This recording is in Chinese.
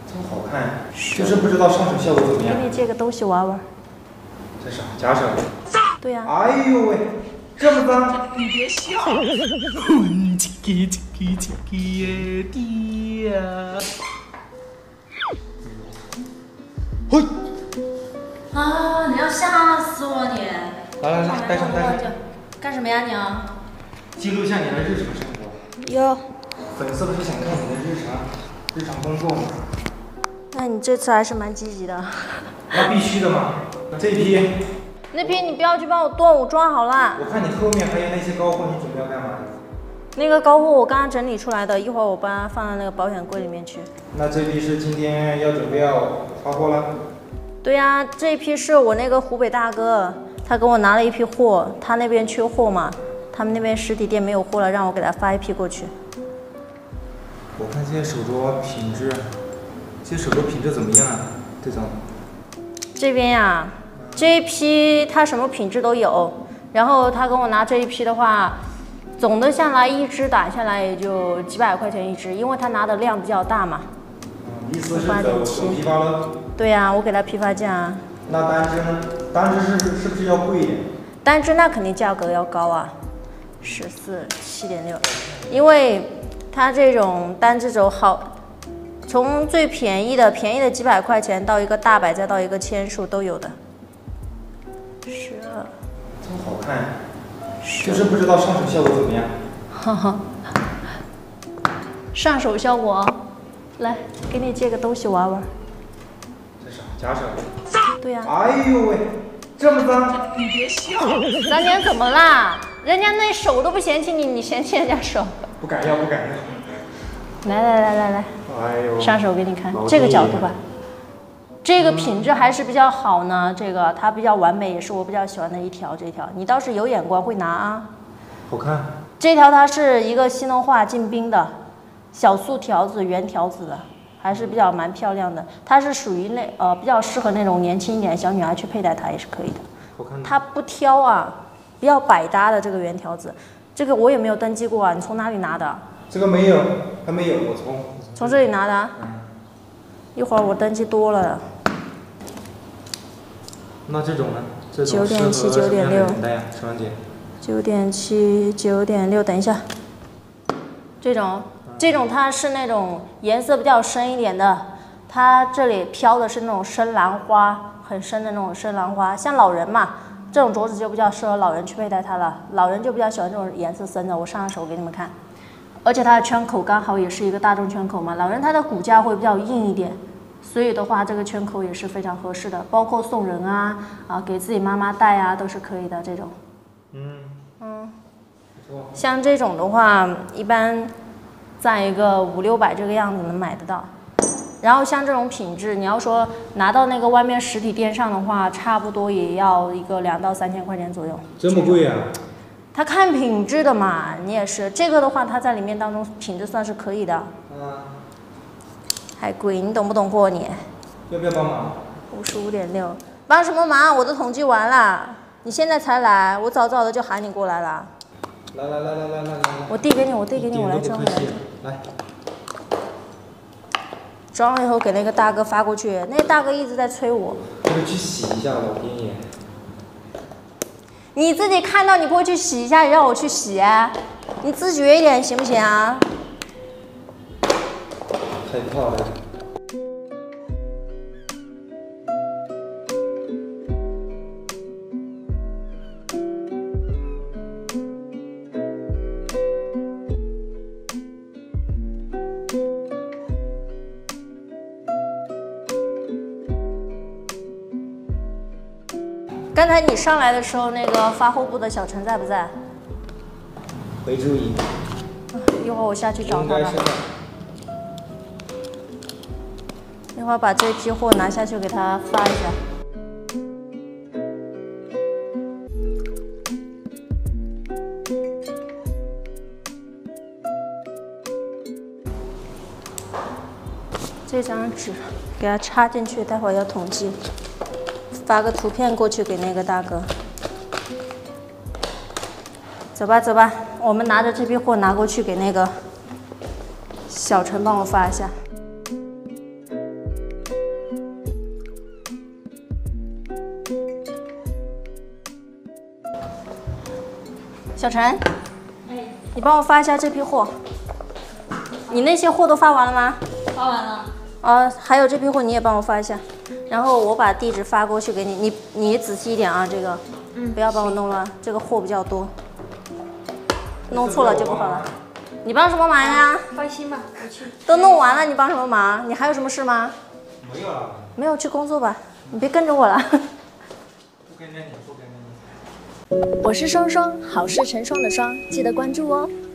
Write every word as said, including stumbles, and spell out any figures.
这么好看，就是不知道上手效果怎么样。 给你借个东西玩玩。 这啥？假手？ 对呀、 啊。哎呦喂，这么脏！ 你别笑。 哼，这个这个这个耶爹呀！嘿。 啊！你要吓死我你！ 来来来，带上带上。 干什么呀你啊？ 记录一下你的日常生活。 哟。 粉丝不是想看你的日常日常工作吗？ 那你这次还是蛮积极的。 那必须的嘛。这一批。 那批你不要去帮我断，我装好了。 我看你后面还有那些高货，你准备要干嘛？ 那个高货我刚刚整理出来的，一会儿我把它放到那个保险柜里面去。 那这批是今天要准备要发货了？ 对呀、啊，这一批是我那个湖北大哥，他给我拿了一批货，他那边缺货嘛，他们那边实体店没有货了，让我给他发一批过去。 我看这些手镯品质，这些手镯品质怎么样啊？这种？ 这边呀，这一批他什么品质都有，然后他跟我拿这一批的话，总的下来一只打下来也就几百块钱一只，因为他拿的量比较大嘛。 嗯，意思是走走批发了？对呀、啊，我给他批发价。 那单只呢？单只是是不是要贵一点？ 单只那肯定价格要高啊，十四七点六，因为它这种单只轴好，从最便宜的便宜的几百块钱到一个大百，再到一个千数都有的。十二， 这么好看，就是不知道上手效果怎么样。 哈哈，上手效果，来给你借个东西玩玩。 这啥？假手？ 对呀、 啊。哎呦喂，这么脏！ 你别笑。 咱娘怎么啦？人家那手都不嫌弃你，你嫌弃人家手？ 不敢要，不敢要。 来来来来来， 哎呦， 上手给你看这个角度吧。这个品质还是比较好呢，这个它比较完美，也是我比较喜欢的一条。这条你倒是有眼光，会拿啊。 好看。 这条它是一个西诺化进冰的，小素条子、圆条子的，还是比较蛮漂亮的。它是属于那呃比较适合那种年轻一点的小女孩去佩戴它也是可以的。 好看。 它不挑啊，比较百搭的这个圆条子，这个我也没有登记过啊。你从哪里拿的？ 这个没有，还没有，我从从这里拿的。嗯。一会儿我登记多了。 那这种呢？这九点七、九点六。 陈文姐。 九点七、九点六，等一下。这种，这种它是那种颜色比较深一点的，它这里飘的是那种深蓝花，很深的那种深蓝花，像老人嘛，这种镯子就比较适合老人去佩戴它了。老人就比较喜欢这种颜色深的，我上手给你们看。而且它的圈口刚好也是一个大众圈口嘛，老人他的骨架会比较硬一点。所以的话，这个圈口也是非常合适的，包括送人啊，啊，给自己妈妈戴啊，都是可以的这种。 嗯嗯，像这种的话，一般在一个五六百这个样子能买得到。然后像这种品质，你要说拿到那个外面实体店上的话，差不多也要一个两到三千块钱左右。 这么贵啊？ 它看品质的嘛，你也是这个的话，它在里面当中品质算是可以的。 嗯。 还贵，你懂不懂货你？ 要不要帮忙？ 五十五点六，帮什么忙？我都统计完了，你现在才来，我早早的就喊你过来了。 来来来来来来来， 我递给你，我递给你，我来装，我来装。 来， 装了以后给那个大哥发过去，那个大哥一直在催我。 这个去洗一下，老天爷！ 你自己看到你不会去洗一下，你让我去洗，你自觉一点行不行啊？ 害怕了。 刚才你上来的时候，那个发货部的小陈在不在？ 没注意。 一会儿我下去找他吧。 应该是在。 一会儿把这批货拿下去给他发一下。这张纸给他插进去，待会儿要统计，发个图片过去给那个大哥。走吧，走吧，我们拿着这批货拿过去给那个小陈帮我发一下。 小陈，你帮我发一下这批货。你那些货都发完了吗？ 发完了。 啊，还有这批货你也帮我发一下，然后我把地址发过去给你，你你仔细一点啊，这个，嗯，不要帮我弄乱，这个货比较多，弄错了就不好了。你帮什么忙呀？ 放心吧，我去。 都弄完了，你帮什么忙？你还有什么事吗？ 没有了。 没有，去工作吧，你别跟着我了。 不跟着你，不跟着你。 我是双双，好事成双的双，记得关注哦。